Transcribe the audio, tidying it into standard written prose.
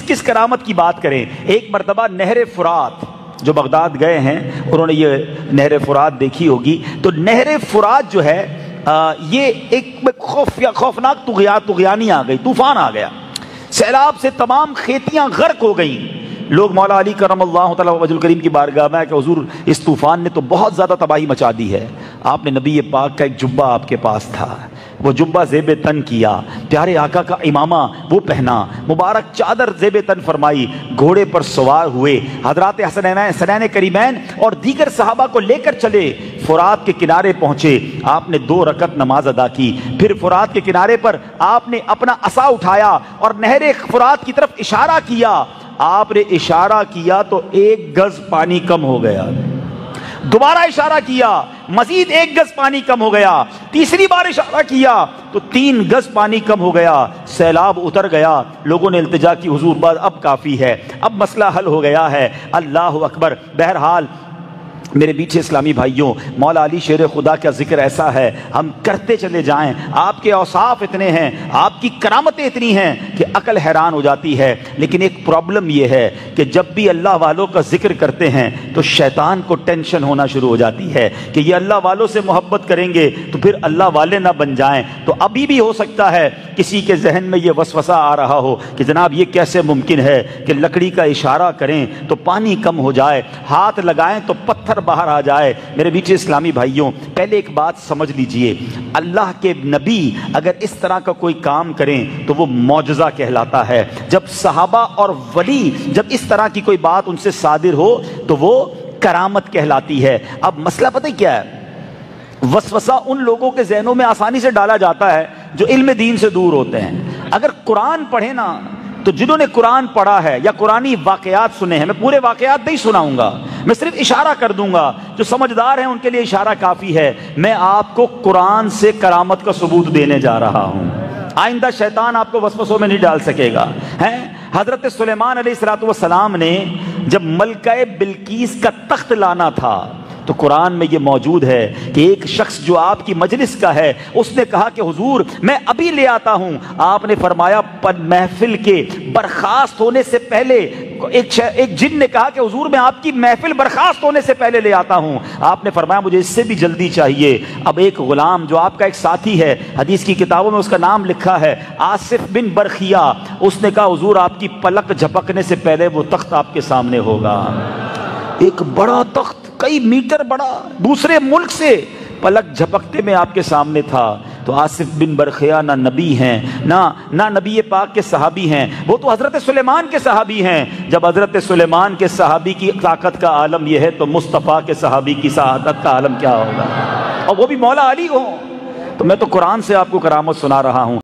کس کرامت کی بات کریں. ایک مرتبہ نہر فرات، جو بغداد گئے ہیں انہوں نے یہ نہر فرات دیکھی ہوگی. تو نہر فرات جو ہے یہ ایک خوفناک طغیانی آ گئی، طوفان آ گیا، سیلاب سے تمام کھیتیاں غرق ہو گئیں. لوگ مولا علی کرم اللہ تعالیٰ وجہ الکریم کی بارگاہ میں کہ حضور اس طوفان نے تو بہت زیادہ تباہی مچا دی ہے. آپ نے نبی پاک کا ایک جبہ آپ کے پاس تھا، وہ جبہ زیب تن کیا، پیارے آقا کا امامہ وہ پہنا، مبارک چادر زیب تن فرمائی، گھوڑے پر سوار ہوئے، حضرات حسنین کریمین اور دیگر صحابہ کو لے کر چلے، فرات کے کنارے پہنچے. آپ نے 2 رکعت نماز ادا کی، پھر فرات کے کنارے پر آپ نے اپنا عصا اٹھایا اور نہر فرات کی طرف اشارہ کیا. آپ نے اشارہ کیا تو 1 گز پانی کم ہو گیا، دوبارہ اشارہ کیا مزید 1 گز پانی کم ہو گیا، تیسری بار اشارہ کیا تو 3 گز پانی کم ہو گیا، سیلاب اتر گیا. لوگوں نے التجا کی حضور بات اب کافی ہے، اب مسئلہ حل ہو گیا ہے. اللہ اکبر. بہرحال میرے میٹھے اسلامی بھائیوں، مولا علی شیر خدا کا ذکر ایسا ہے ہم کرتے چلے جائیں، آپ کے اوصاف اتنے ہیں، آپ کی کرامتیں اتنی ہیں کہ عقل حیران ہو جاتی ہے. لیکن ایک پرابلم یہ ہے کہ جب بھی اللہ والوں کا ذکر کرتے ہیں تو شیطان کو ٹینشن ہونا شروع ہو جاتی ہے کہ یہ اللہ والوں سے محبت کریں گے تو پھر اللہ والے نہ بن جائیں. تو ابھی بھی ہو سکتا ہے کسی کے ذہن میں یہ وسوسہ آ رہا ہو کہ جناب یہ کیسے ممکن ہے کہ لکڑی کا اشارہ کریں تو پانی کم ہو جائے، ہاتھ لگائیں تو پتھر باہر آ جائے. میرے بیچے اسلامی بھائیوں، پہلے ایک بات سمجھ لیجئے، اللہ کے نبی اگر اس طرح کا کوئی کام کریں تو وہ معجزہ کہلاتا ہے. جب صحابہ اور ولی جب اس طرح کی کوئی بات ان سے صادر ہو تو وہ کرامت کہلاتی ہے. اب مسئلہ پتہ کیا ہے، وسوسہ ان لوگوں کے ذہنوں میں آسانی سے ڈالا جاتا ہے جو علم دین سے دور ہوتے ہیں. اگر قرآن پڑھے نا تو جنہوں نے قرآن پڑھا ہے یا قرآنی واقعات سنے ہیں، میں پورے واقعات نہیں سناؤں گا، میں صرف اشارہ کر دوں گا، جو سمجھدار ہیں ان کے لیے اشارہ کافی ہے. میں آپ کو قرآن سے کرامت کا ثبوت دینے جا رہا ہوں، آئندہ شیطان آپ کو وسوسوں میں نہیں ڈال سکے گا. حضرت سلیمان علیہ السلام نے جب ملکہ بلقیس کا تخت لانا تھا تو قرآن میں یہ موجود ہے کہ ایک شخص جو آپ کی مجلس کا ہے اس نے کہا کہ حضور میں ابھی لے آتا ہوں. آپ نے فرمایا محفل کے برخاست ہونے سے پہلے ایک جن نے کہا کہ حضور میں آپ کی محفل برخاست ہونے سے پہلے لے آتا ہوں. آپ نے فرمایا مجھے اس سے بھی جلدی چاہیے. اب ایک غلام جو آپ کا ایک ساتھی ہے، حدیث کی کتابوں میں اس کا نام لکھا ہے آصف بن برخیہ، اس نے کہا حضور آپ کی پلک جھپکنے سے پہلے وہ تخت آپ کے سامنے ہوگا. ایک بڑا تخت کئی میٹر بڑا دوسرے ملک سے پلک جھپکتے میں آپ کے سامنے تھا. تو آصف بن برخیہ نہ نبی ہیں نہ نبی پاک کے صحابی ہیں، وہ تو حضرت سلیمان کے صحابی ہیں. جب حضرت سلیمان کے صحابی کی طاقت کا عالم یہ ہے تو مصطفیٰ کے صحابی کی سعادت کا عالم کیا ہوگا، اور وہ بھی مولا علی ہوں. تو میں تو قرآن سے آپ کو کرامت سنا رہا ہوں.